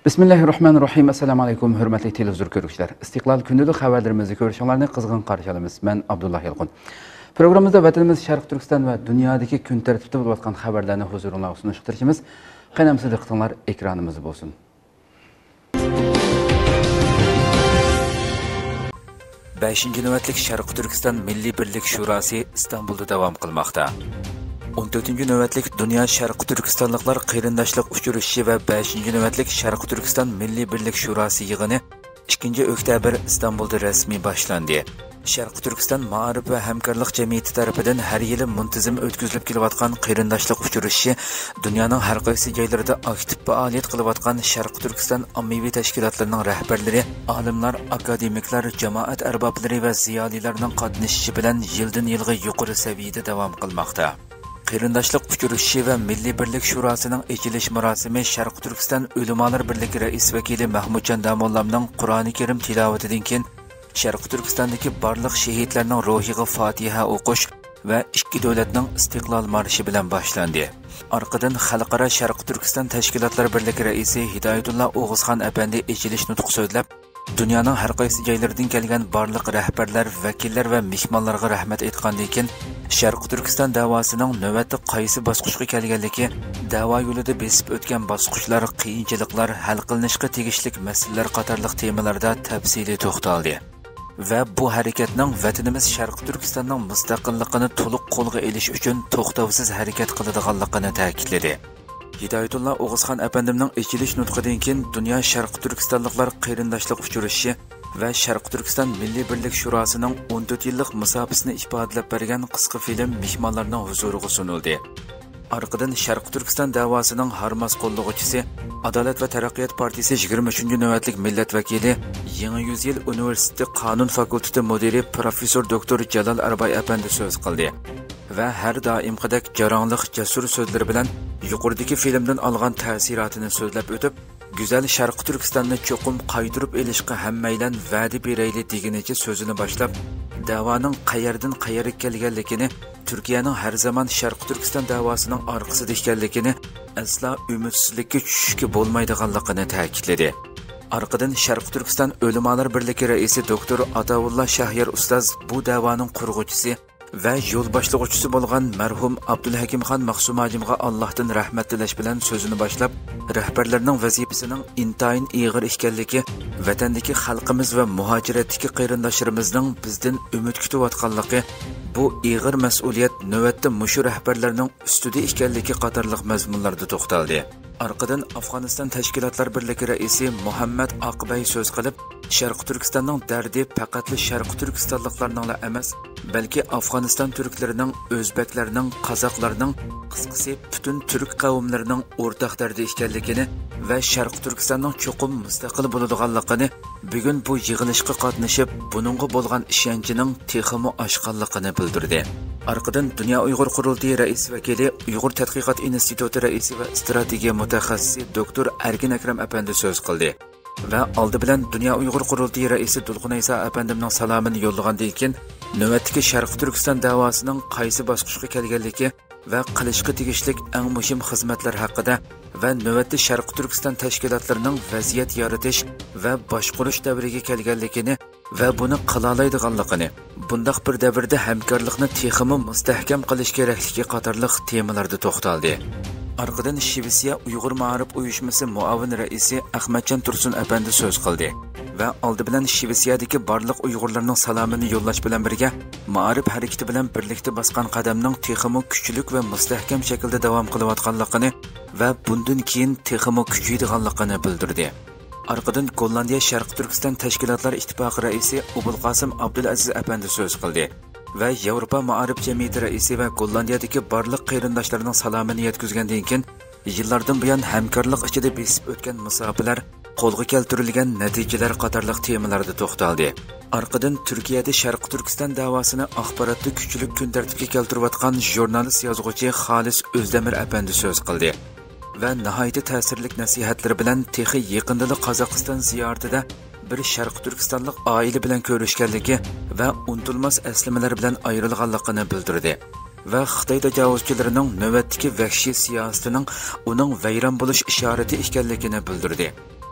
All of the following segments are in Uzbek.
Bismillahirrahmanirrahim. Assalamu alaykum, hurmatli televizor ko'ruvchilar. Istiqlol kundalik xabarlarimizni ko'rishinglarni qizg'in qarshi olamiz. Men Abdullah Yalqin. Programmamizda vatanimiz Sharq Turkiston va dunyodagi kun tartibida bo'layotgan xabarlarni huzuringizga sunishtirishimiz. Qanamsiz diqqatinglar ekranimizda bo'lsin. Beshinchi navbatlik Sharq Turkiston Milliy birlik shurosi Istanbulda davom qilmoqda. 14. navbatlik Dünya Sharq Turkistonliklar qarindoshlik uchrashuvi va 5. navbatlik Sharq Turkiston Milliy birlik shurosi yig'ini 2 oktyabr Istanbulda rasmiy boshlandi. Sharq Turkiston Ma'arif va hamkorlik jamiyati tomonidan har yili muntazam o'tkazilib kelayotgan qarindoshlik uchrashuvi dunyoning har qaysi joylarida aktiv faoliyat qilayotgan Sharq Turkiston ommaviy tashkilotlarining rahbarlari, olimlar, akademiklar, jamoat arboblari va ziyolilarning qatnashishi bilan yildan-yilga yuqori saviyada davom qilmoqda. Qarindoshlik uchrashuvi va Milliy birlik shurosining ochilish marosimi Sharq Turkiston Ulamolar birligi rais vakili Mahmudjon Damollamning Qur'oni Karim tilovatidan keyin Sharq Turkistondagi barliq shahidlarning ruhiga Fotiha o'qish va ikki davlatning istiqlol marshi bilan boshlandi. Orqadan Xalqaro Sharq Turkiston tashkilotlari birligi raisi Hidoyatulloh O'g'izxon apandi ochilish nutqi so'zlab, dunyoning har qaysi joylaridan kelgan barliq rahbarlar, vakillar va mehmonlarga rahmat aytgandan keyin Sharq Turkiston davosining navbatda qaysi bosqichga kelganligi, da'vo yo'lida besib o'tgan bosqichlar, qiyinchiliklar, hal qilinishga tegishli masalalar qatorliq temalarda tafsiliy to'xtaldi. Va bu harakatning vatanimiz Sharq Turkistonning mustaqilligini to'liq qo'lga olish uchun to'xtovsiz harakat qiladiganligini ta'kidladi. Hidoyatulloh O'g'izxon apandimning ochilish nutqidan keyin Dunyo Sharq Turkistonliklar qarindoshlik uchrashuvi va Sharq Turkiston Milliy birlik shurosining 14 yillik musofasini ifodalab bergan qisqa film mehmonlarning huzuriga sunildi. Orqadan Sharq Turkiston davosining harmas qo'llovchisi, Adolat va taraqqiyot partiyasi 23-navbatlik millat vakili, Yangi Yüzyıl Universiteti Qonun fakulteti mudiri professor doktor Jalol Arbay apandi so'z qildi va har doimgidek jaronliq, jasur so'zlar bilan yuqoridagi filmdan olgan ta'sirotini so'zlab o'tib, Güzel Sharq Turkistonni cho'qim qaytirib elishga hammaylan va'da berayli degenicha so'zini boshlab, da'voning qayerdan qayerga kelganligini, Turkiyaning har zaman Sharq Turkiston davosining orqasida ekanligini, aslo umidsizlikka tushishga bo'lmaydiganligini ta'kidladi. Orqadan Sharq Turkiston Ulamolar birligi raisi doktor Ataullah Shahyar ustoz bu da'voning qurg'uvchisi va yo'l boshlovchisi bo'lgan marhum Abdulhakimxon Maqsumajimga Allohdan rahmat tilash bilan so'zini boshlab, rahbarlarning vazifasining intayin ig'ir ekanligi, vatandagi xalqimiz va muhojiratdagi qarindoshlarimizning bizdan umid kutayotganligi, bu ig'ir mas'uliyat navbatda mushu rahbarlarning ustida ekanligi qatorliq mazmunlarda to'xtaldi. Orqadan Afg'oniston tashkilotlar birligi raisi Muhammad Aqbay so'z qilib, Sharq Turkistonning dardi faqat Sharq Turkistonliklarning emas, balki Afg'oniston turklarining, o'zbeklarning, qozoqlarning, qisqasi butun turk qavmlarining o'rtaq dardi ekanligini va Sharq Turkistonning cho'qim mustaqil bo'ladiganligini, bugun bu yig'ilishga qatnashib, buningga bo'lgan ishonchining texmi oshganligini bildirdi. Orqadan Dünya Uyg'ur qurultiyi rais vakili, Uyg'ur tadqiqot instituti raisi va strategiya mutaxassisi doktor Ergin Akram apandi so'z qildi. Va oldi bilan Dünya Uyg'ur qurultiyi raisi Dulqin Aysa apandimning salomini yo'llagandan keyin navbatdagi Sharq Turkiston davosining qaysi bosqichga kelganligi va qilishga tegishli eng muhim xizmatlar haqida va navbatda Sharq Turkiston tashkilotlarining vaziyat yaratish va boshqarish davriga kelganligini va buni qila oladiganligini, bundaq bir davrda hamkorlikni texmi mustahkam qilish kerakligi qatorliq temalarda to'xtaldi. Orqadan Shivisiya Uyg'ur Ma'arif uyushmasi muavin raisi Ahmadjon Tursun apandi so'z qildi va oldi bilan Shivisiyadagi barliq Uyg'urlarning salomini yo'llash bilan birga Ma'arif harakati bilan birlikda bosgan qadamning texmi kuchlik va mustahkam shaklda davom qilayotganligini va bundan keyin texmi kuchaydiganligini bildirdi. Orqadan Gollandiya Sharq Turkiston tashkilotlar ittifoqi raisi Ubulqosim Abdulaziz apandi so'z qildi va Yevropa Ma'arif jamiyati raisi va Gollandiyadagi barliq qarindoshlarining salomini yetkazgandan keyin yillardan buyon hamkorlik ichida besib o'tgan musofalar, qo'lga keltirilgan natijalar qatorliq temalarda to'xtaldi. Orqadan Turkiyada Sharq Turkiston davosini axborotda kuchli kun tartibga keltirayotgan jurnalist yozuvchi Xolis O'zdamir apandi so'z qildi va nihoyatda ta'sirli nasihatlar bilan texi yaqindagi Qozog'iston ziyoratida bir Sharq Turkistonlik oila bilan ko'rishganligi va unutilmas aslamalar bilan ayrilganligini bildirdi. va Xitoy tajovuzchilarining navbatdagi vahshiy siyosatining uning vayron bo'lish ishorati ekanligini bildirdi.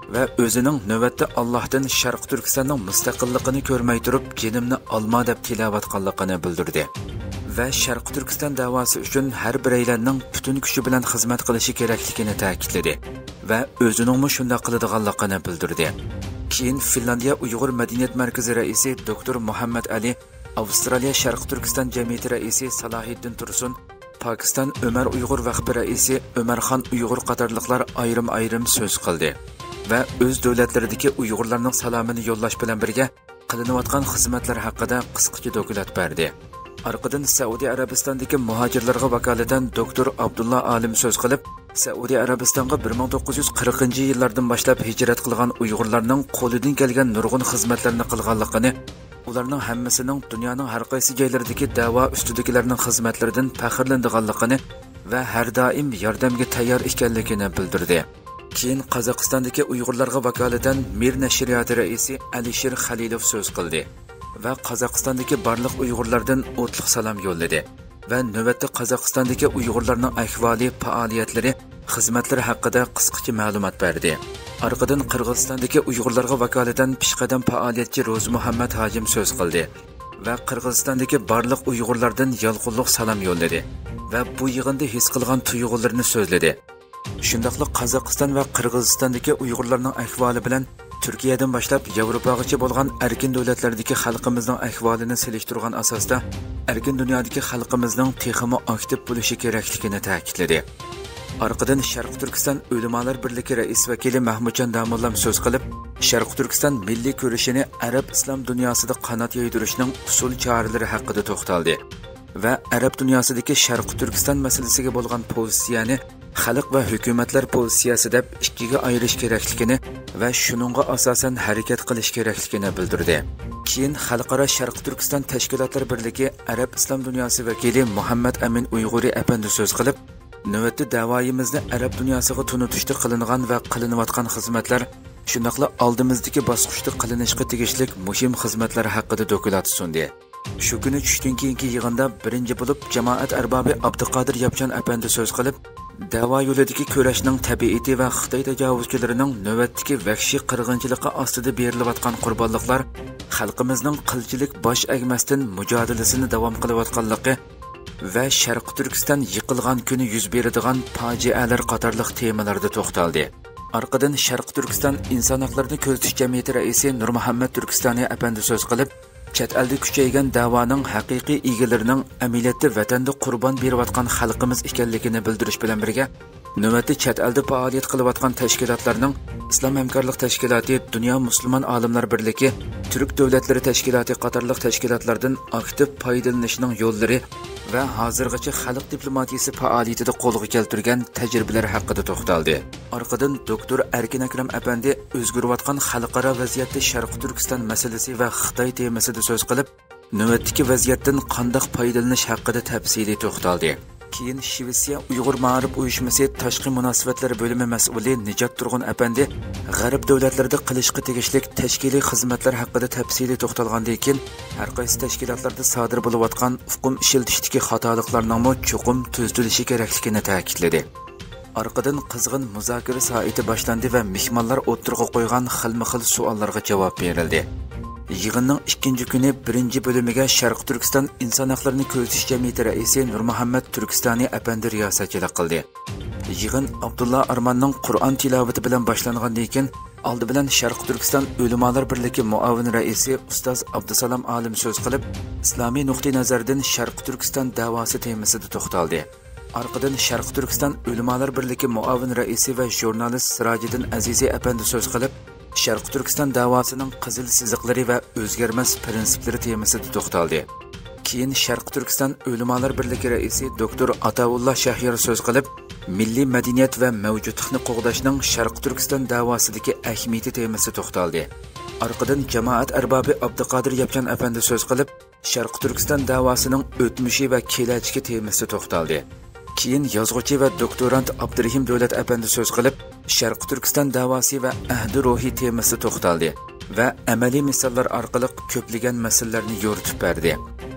va o'zining navbatda Allohdan Sharq Turkistonning mustaqilligini ko'rmay turib, jinimni olma deb tilovat qilganligini bildirdi. Va Sharq Turkiston da'vosi uchun har bir aylanning butun kuchi bilan xizmat qilishi kerakligini ta'kidladi va o'zining shunday qiladiganligini bildirdi. Keyin Finlandiya Uyg'ur madaniyat markazi raisi doktor Muhammad Ali, Avstraliya Sharq Turkiston jamiyati raisi Salohiddin Tursun, Pokiston Ömer Uyg'ur vaqfi raisi Ömerxon Uyg'ur qatorliqlar ayrim so'z qildi va o'z davlatlaridagi Uyg'urlarning salomini yo'llash bilan birga qilinayotgan xizmatlar haqida qisqacha dokument berdi. Arqadan Saudiya Arabistondagi muhojirlarga vakolatan doktor Abdullah Alim so'z qilib, Saudiya Arabistonga 1940-yillardan boshlab hijrat qilgan Uyg'urlarning qo'lidan kelgan nurg'un xizmatlarni qilganligini, ularning hammasining dunyoning har qaysi joylaridagi da'vo ustidagilarning xizmatlaridan faxrlanadiganligini va har doim yordamga tayyor ekanligini bildirdi. Keyin Qozog'istondagi Uyg'urlarga vakolatan Mir nashriyati raisi Alisher Xalilov so'z qildi va Qozog'istondagi barliq Uyg'urlardan o'tliq salom yo'lladi va navbatda Qozog'istondagi Uyg'urlarning ahvoli, faoliyatlari, xizmatlari haqida qisqacha ma'lumot berdi. Arqadan Qirg'izistondagi Uyg'urlarga vakolatan peshqadam faoliyatchi Ro'z Muhammad Hajim so'z qildi va Qirg'izistondagi barliq Uyg'urlardan yolg'onliq salom yo'lladi va bu yig'inda his qilgan tuyg'ularini so'zladi. Shundaqla Qozog'iston va Qirg'izistondagi Uyg'urlarning ahvoli bilan Turkiyadan boshlab Yevropagacha bo'lgan erkin davlatlardagi xalqimizning ahvolini selishtirgan asosda erkin dunyodagi xalqimizning texmo aktiv bo'lishi kerakligini ta'kidladi. Arqadan Sharq Turkiston Ulamolar birligi rais vakili Mahmudjon Damullam so'z qilib, Sharq Turkiston milliy ko'rishini arab islom dunyosida qanot yoydirishning usul choralari haqida to'xtaldi va arab dunyosidagi Sharq Turkiston masalasiga bo'lgan pozitsiyani xalq va hukumatlar pozitsiyasi deb ikkiga ayirish kerakligini va shuningga asosan harakat qilish kerakligini bildirdi. Keyin Xalqaro Sharq Turkiston tashkilotlar birligi arab islom dunyosi vakili Muhammad Amin Uyg'uri apandi so'z qilib, navbatda da'voyimizni arab dunyosiga tunutishda qilingan va qilinayotgan xizmatlar, shundaqla oldimizdagi bosqichda qilinishga tegishli muhim xizmatlar haqida dokument sundi. Shu kuni tushdan keyingi yig'inda birinchi bo'lib jamoat arbobi Abduqodir Yapjon apandi so'z qilib, da'vo yo'lidagi kurashning tabiati va Xitoy tajovuzchilarining navbatdagi vahshiy qirg'inchilikqa ostida berilayotgan qurbonliklar xalqimizning qilchilik bosh egmasdan mujodalasini davom qilayotganligi va Sharq Turkiston yiqilgan kuni yuz beradigan fojialar qatorliq temalarda to'xtaldi. Arqadan Sharq Turkiston inson haqlarini ko'zatish jamiyati raisi Nurmuhammad Turkistoniy apandi so'z qilib, chet elda kuchaygan da'voning haqiqiy egalarining amaliyotda vatanda qurbon berayotgan xalqimiz ekanligini bildirish bilan birga, navbatda chet elda faoliyat qilayotgan tashkilotlarning Islom hamkorlik tashkiloti, Dunyo musulmon olimlar birligi, Turk davlatlari tashkiloti qatorliq tashkilotlardan aktiv foydalanishning yo'llari va hozirgacha xalq diplomatiyasi faoliyatida qo'lga keltirgan tajribalar haqida to'xtaldi. Orqadan doktor Erkin Akram apandi o'zgarayotgan xalqaro vaziyatda Sharq Turkiston masalasi va Xitoy temasida so'z qilib, navbatdagi vaziyatdan qanday foydalanish haqida tafsiliy to'xtaldi. Keyin Shvetsiya Uyg'ur ma'rif uyushmasi tashqi munosabatlar bo'limi mas'uli Nijat Turg'un apandi g'arb davlatlarida qilishga tegishli tashkiliy xizmatlar haqida tafsiliy to'xtalgandan keyin har qaysi tashkilotlarda sodir bo'layotgan hukm ishlatishdagi xatoliklarning cho'qim tuzilishi kerakligini ta'kidladi. Arqadan qizg'in muzokara soati boshlandi va mehmonlar o'tirg'a qo'ygan xilma-xil savollarga javob berildi. Yig'inning ikkinchi kuni birinchi bo'limiga Sharq Turkiston inson haqlarini ko'zatish jamiyati raisi Nurmuhammad Turkistoniy apandi riyosatchilik qildi. Yig'in Abdullah Armanning Qur'on tilovati bilan boshlangandan keyin oldi bilan Sharq Turkiston Ulamolar birligi muavin raisi ustoz Abdusalom Alim so'z qilib, islomiy nuqtai nazardan Sharq Turkiston da'vosi temasida to'xtaldi. Arqadan Sharq Turkiston Ulamolar birligi muavin raisi va jurnalist Sirojiddin Azizi apandi so'z qilib, Sharq Turkiston da'vosining qizil siziqlari va o'zgarmas prinsiplari temasida to'xtaldi. Keyin Sharq Turkiston Ulamolar birligi raisi doktor Ataulloh Shahyar so'z qilib, milliy madaniyat va mavjudlikni qo'g'dashning Sharq Turkiston da'vosidagi ahamiyati temasida to'xtaldi. Arqadan jamoat arbobi Abduqodir Yapjon apandi so'z qilib, Sharq Turkiston da'vosining o'tmishi va kelajagi temasida to'xtaldi. Keyin yozuvchi va doktorant Abdurahim Davlat apandi so'z qilib, Sharq Turkiston da'vosi va ahdi ruhiy temasida to'xtaldi va amaliy misollar orqali ko'plagan masalalarni yo'ritib berdi.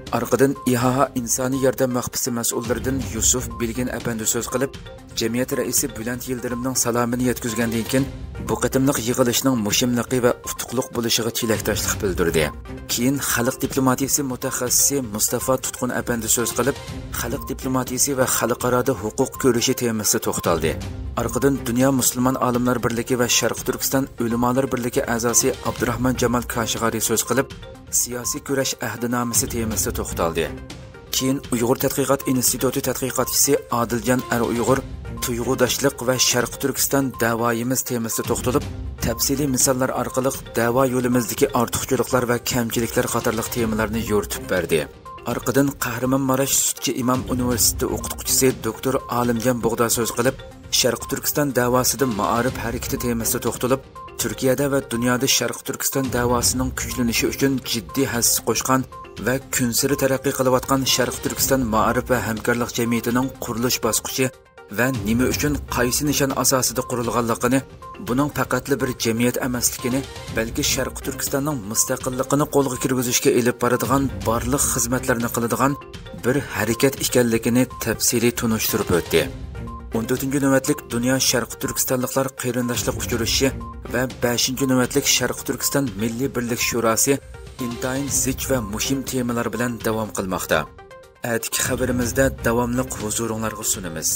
Arqadan İHA insoniy yordam mahbisi mas'ullaridan Yusuf Bilgin apandi so'z qilib, jamiyat raisi Bülent Yildirimning salomini yetkazgandan keyin bu qatimliq yig'ilishning mushimliqi va utuqliq bo'lishiga tilakdoshlik bildirdi. Keyin xalq diplomatiyasi mutaxassisi Mustafa Tutqun apandi so'z qilib, xalq diplomatiyasi va xalqaro huquq ko'rishi temasida to'xtaldi. Arqadan Dunyo musulmon olimlar birligi va Sharq Turkiston ulamolar birligi a'zosi Abdurahmon Jamal Kashg'ari so'z qilib, siyosiy kurash ahdinomasi temasida to'xtaldi. Keyin Uyg'ur tadqiqot instituti tadqiqotchisi Adiljon Ar-Uyg'ur tuyg'udoshlik va Sharq Turkiston da'voyimiz temasida to'xtalib, tafsiliy misollar orqali da'vo yo'limizdagi ortiqchiliklar va kamchiliklar qatorliq temalarni yo'ritib berdi. Arqadan Qahramonmarash Sutchi Imom universiteti o'qituvchisi doktor Olimjon Bug'do so'z qilib, Sharq Turkiston da'vosida ma'arif harakati temasida to'xtalib, Turkiyada va dunyoda Sharq Turkiston da'vosining kuchlanishi uchun jiddiy hassa qo'shgan va kunsiri taraqqiy qilayotgan Sharq Turkiston ma'arif va hamkorlik jamiyatining qurilish bosqichi va nima uchun qaysi nishon asosida qurilganligini, buning faqatli bir jamiyat emasligini, balki Sharq Turkistonning mustaqilligini qo'lga kirgizishga elib boradigan barliq xizmatlarni qiladigan bir harakat ekanligini tafsiliy tunishtirib o'tdi. 14-navbatlik Dunyo Sharq Turkistonliklar qarindoshlik uchrashuvi va 5-navbatlik Sharq Turkiston Milliy birlik shurosi intayin zich va muhim temalar bilan davom qilmoqda. Atki xabarimizda davomli huzuringlarga sunamiz.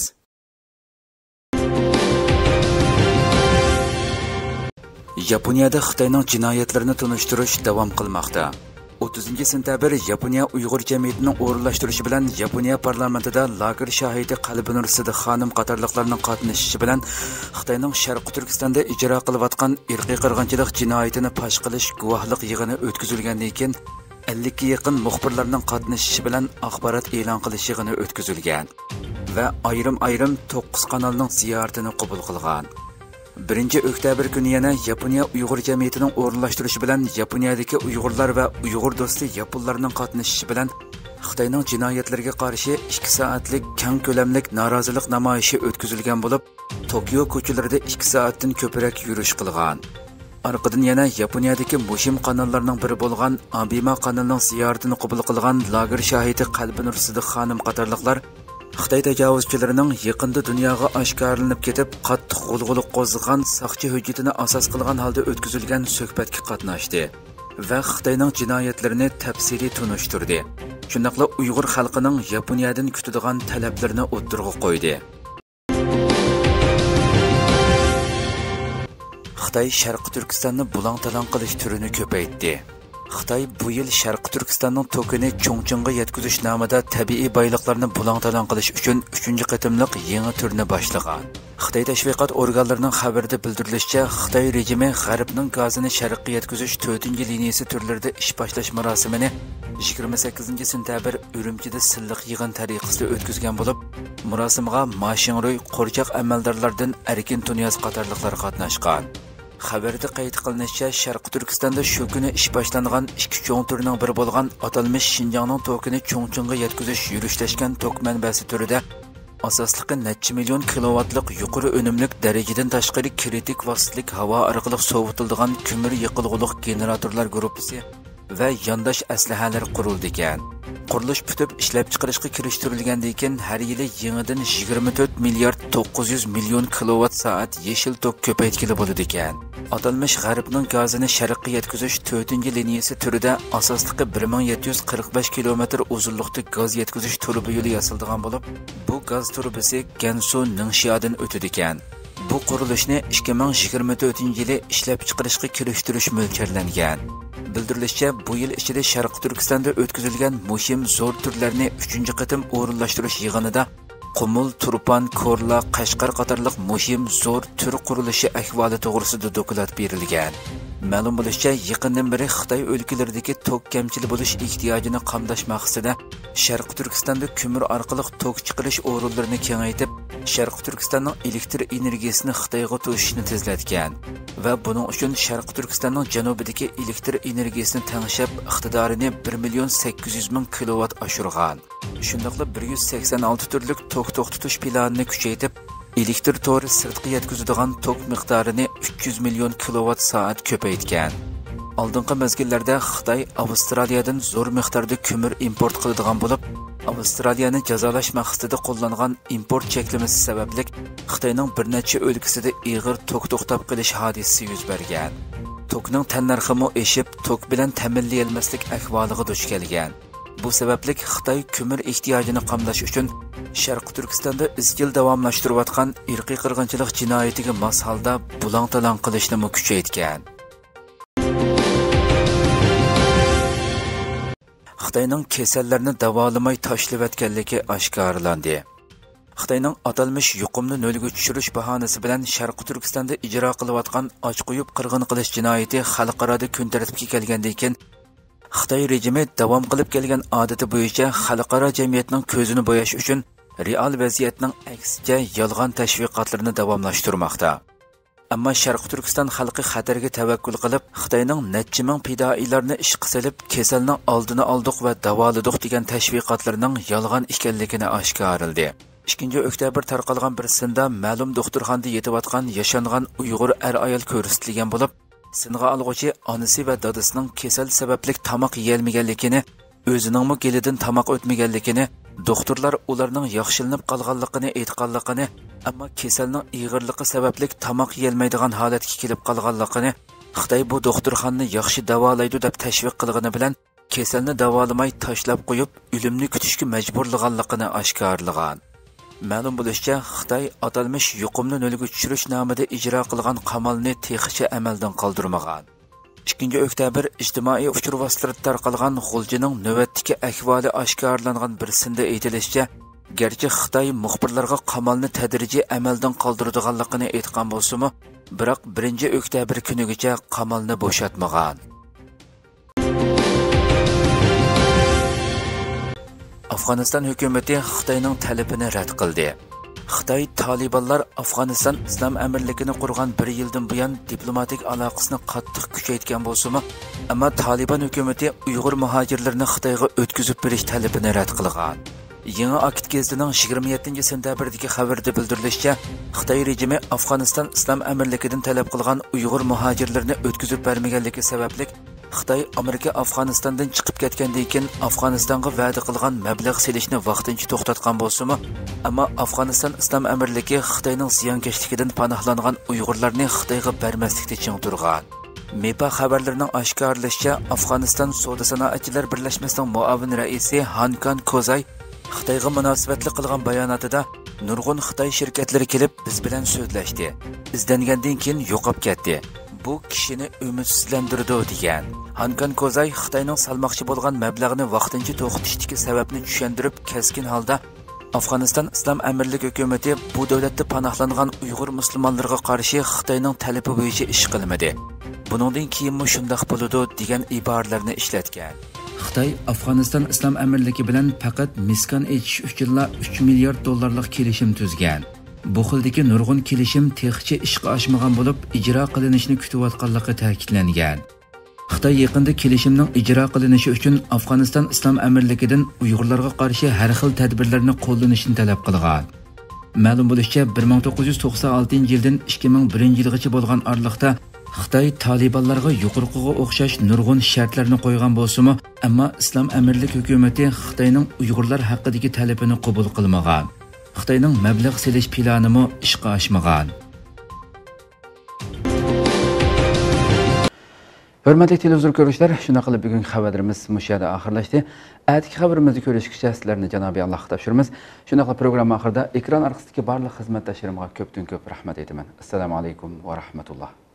Yaponiyada Xitoyning jinoyatlarini tunishtirish davom qilmoqda. 30-sentabr Yaponiya Uyg'ur jamiyatining o'rinlashtirishi bilan Yaponiya parlamentida lager shohidi Qalbinur Sidiq xonim qatorliqlarning qatnashishi bilan Xitoyning Sharq Turkistonda ijro qilayotgan irqiy qirg'inchilik jinoyatini fosh qilish guvohlik yig'ini o'tkazilgandan keyin 50 ga yaqin muxbirlarning qatnashishi bilan axborot e'lon qilish yig'ini o'tkazilgan va ayrim 9 kanalning ziyoratini qabul qilgan. 1-oktyabr kuni yana Yaponiya Uyg'ur jamiyatining o'rinlashtirishi bilan Yaponiyadagi Uyg'urlar va Uyg'ur do'sti yaponlarning qatnashishi bilan Xitoyning jinoyatlariga qarshi 2 soatlik keng ko'lamlik norozilik namoyishi o'tkazilgan bo'lib, Tokio ko'chalarida 2 soatdan ko'proq yurish qilgan. Arqadan yana Yaponiyadagi muhim kanallarning biri bo'lgan Abima kanalining ziyoratini qabul qilgan lager shohidi Qalbinur Sidiq xonim qatorliqlar Xitoy tajovuzchilarining yaqinda dunyoga oshkorlanib ketib, qattiq g'ulg'uliq qo'zg'agan saqchi hujjatini asos qilgan holda o'tkazilgan suhbatga qatnashdi va Xitoyning jinoyatlarini tafsiliy tunishtirdi. Shundaqla Uyg'ur xalqining Yaponiyadan kutadigan talablarini o'ttirg'a qo'ydi. Xitoy Sharq Turkistonni bulang-talang qilish turini ko'paytdi. Xitoy bu yil Sharq Turkistonning tokini Chongqingga yetkazish nomida tabiiy boyliqlarni bulang-talang qilish uchun 3-qatimliq yangi turni boshlagan. Xitoy tashviqot organlarining xabarida bildirilishicha, Xitoy rejimi G'arbning gazini Sharqqa yetkazish 4-liniyasi turlarida ish boshlash marosimini 28-sentabr Urumchida silliq yig'in tariqasida o'tkazgan bo'lib, marosimga Mashinroy qo'rchoq amaldorlardan Erkin Tunyaz qatorliqlar qatnashgan. Xabarda qayd qilinishicha, Sharq Turkistonda shu kuni ish boshlangan 2 cho'ng turning biri bo'lgan atalmish Xinjiangning tokini Chongqingga yetkazish yurishlashgan tok manbasi turida asosligi necha million kilovatlik yuqori unumlik darajadan tashqari kritik vositalik havo orqali sovutiladigan ko'mir yiqilg'uliq generatorlar guruhi va yondosh aslahalar qurildi ekan. Qurilish bitib ishlab chiqarishga kirishtirilgandan keyin har yili yangidan 24 milliard 900 million kilovat soat yeshil tok ko'paytkili bo'ladi ekan. Atalmish G'arbning gazini Sharqqa yetkazish 4-liniyasi turida asosligi 1745 kilometr uzunlikda gaz yetkazish turbi yo'li yasaldigan bo'lib, bu gaz turbasi Gansu Ningxiadan o'tadi ekan. Bu qurilishni 2024-yili ishlab chiqarishga kirishtirish mo'ljallangan. Bildirilishicha, bu yil ichida Sharq Turkistonda o'tkazilgan muhim zo'r turlarni 3-qatim o'rinlashtirish yig'inida Qumul, Turpan, Korla, Qashqar qatorliq muhim zo'r tur qurilishi ahvoli to'g'risida doklad berilgan. Ma'lum bo'lishicha, yaqindan beri Xitoy o'lkalaridagi tok kamchilik bo'lish ehtiyojini qamdash maqsadida Sharq Turkistonda ko'mir orqali tok chiqarish o'rinlarini kengaytib, Sharq Turkistonning elektr energiyasini Xitoyga to'shishni tezlatgan va buning uchun Sharq Turkistonning janubidagi elektr energiyasini tangshab iqtidorini 1.800.000 kilovat oshirgan. Shundaqla 186 turlik tok to'xtatish planini kuchaytirib, elektr to'ri sirtqa yetkazadigan tok miqdorini 300 million kilovat soat ko'paytgan. oldingi mezgillarda Xitoy Avstraliyadan zo'r miqdorda ko'mir import qiladigan bo'lib, Avstraliyani jazolash maqsadida qo'llangan import cheklamasi sababli Xitoyning bir necha o'lkasida ig'ir tok to'xtab qolish hodisasi yuz bergan. Tokning tannarxi eshib, tok bilan ta'minlayolmaslik ahvoliga duch kelgan. Bu sababli Xitoy ko'mir ehtiyojini qamlash uchun Sharqi Turkistonda izchil davomlashtirayotgan irqiy qirg'inchilik jinoyatiga mos holda bulang-talang qilishni kuchaytgan. Xitoyning kasallarni davolamay tashlavatganligi oshkorlandi. Xitoyning atalmish yuqumni nolga tushirish bahonasi bilan Sharqi Turkistonda ijro qilayotgan ochqo'yib qirg'in qilish jinoyati xalqaroda kun tartibga kelgandan keyin Xitoy rejimi davom qilib kelgan odati bo'yicha xalqaro jamiyatning ko'zini bo'yash uchun real vaziyatning aksiga yolg'on tashviqotlarini davomlashtirmoqda. Ammo Sharqi Turkiston xalqi xatarga tavakkul qilib, Xitoyning necha ming fidoilarni ishga solib, kasalning oldini oldik va davoladik degan tashviqotlarning yolg'on ekanligini oshkorladi. 2 oktyabr tarqalgan bir sinda ma'lum doktorxonada yetayotgan yashangan Uyg'ur er-ayol ko'rsatilgan bo'lib, singa olg'uchi onasi va dadasining kasal sababli tomoq yeyolmaganligini, o'zining gelidan tomoq o'tmaganligini, doktorlar ularning yaxshilanib qolganligini aytganligini, ammo kasalning ig'irligi sababli tomoq yeyolmaydigan holatga kelib qolganligini, Xitoy bu doktorxonni yaxshi davolaydi deb tashviq qilgani bilan kasalni davolamay tashlab qo'yib, o'limni kutishga majburlaganligini oshkorlagan. Ma'lum bo'lishicha, Xitoy atalmish yuqumni nolga tushirish nomida ijro qilgan qamalni texicha amaldan qoldirmagan. 2 oktyabr ijtimoiy uchur vositalarida tarqalgan G'uljining navbatdagi ahvoli oshkorlangan bir sinda aytilishicha, garchi Xitoy muxbirlarga qamalni tadrijiy amaldan qoldiradiganligini aytgan bo'lsa-mu, biroq 1 oktyabr kunigacha qamalni bo'shatmagan. Afg'oniston hukumati Xitoyning talabini rad qildi. Xitoy Talibanlar Afg'oniston Islom amirligini qurgan 1 yildan buyon diplomatik aloqasini qattiq kuchaytgan bo'lsa-mu, ammo Taliban hukumati Uyg'ur muhojirlarini Xitoyga o'tkazib berish talabini rad qilgan. Yangi Akt gazetining 27-sentabrdagi xabarda bildirilishicha, Xitoy rejimi Afg'oniston Islom amirligidan talab qilgan Uyg'ur muhojirlarini o'tkazib bermaganligi sababli Xitoy Amerika Afg'onistondan chiqib ketgandan keyin Afg'onistonga va'da qilgan mablag' selishni vaqtincha to'xtatgan bo'lsa-mu, ammo Afg'oniston Islom amirligi Xitoyning ziyonkashligidan panohlangan Uyg'urlarni Xitoyga bermaslikda ching turgan. MEPA xabarlarining oshkorlashicha, Afg'oniston Savdo-sanoatchilar birlashmasining muavin raisi Hankan Kozay Xitoyga munosabatli qilgan bayonotida nurg'un Xitoy shirkatlari kelib biz bilan so'zlashdi. Izlangandan keyin yo'qolib ketdi. Bu kishini umidsizlantirdi degan. Hankan Kozay Xitoyning salmoqchi bo'lgan mablag'ni vaqtincha to'xtatishdagi sababni tushuntirib, keskin holda Afg'oniston Islom amirligi hukumati bu davlatda panohlangan Uyg'ur musulmonlarga qarshi Xitoyning talabi bo'yicha ish qilmadi. Buningdan keyinmi shundoq bo'ladi degan iboralarni ishlatgan. Xitoy Afg'oniston Islom amirligi bilan faqat miskan etish uchun 3 milliard dollarlik kelishim tuzgan. Bu xildagi nurg'un kelishim texnicha ishga oshmagan bo'lib, ijro qilinishini kutayotganligi ta'kidlangan. Xitoy yaqinda kelishimning ijro qilinishi uchun Afg'oniston Islom amirligidan Uyg'urlarga qarshi har xil tadbirlarni qo'llanishni talab qilgan. Ma'lum bo'lishicha, 1996-yildan 2001-yilgacha bo'lgan oralikda Xitoy Talibanlarga yuqorqiga o'xshash nurg'un shartlarni qo'ygan bo'lsa-mu, ammo Islom amirlik hukumati Xitoyning Uyg'urlar haqidagi talabini qabul qilmagan. Xitoyning mablag' selish planimi ishga oshmagan. Hurmatli televizor ko'ruvchilar, shuna qilib bugungi xabarimiz mushada oxirlashdi. Atki xabarimizni ko'rishgacha sizlarni Janobiy Allohga topshiramiz. Shuna qilib programma oxirida ekran orqasidagi barliq xizmatdoshlarimga ko'pdan ko'p rahmat aytaman. Assalomu alaykum va rahmatulloh.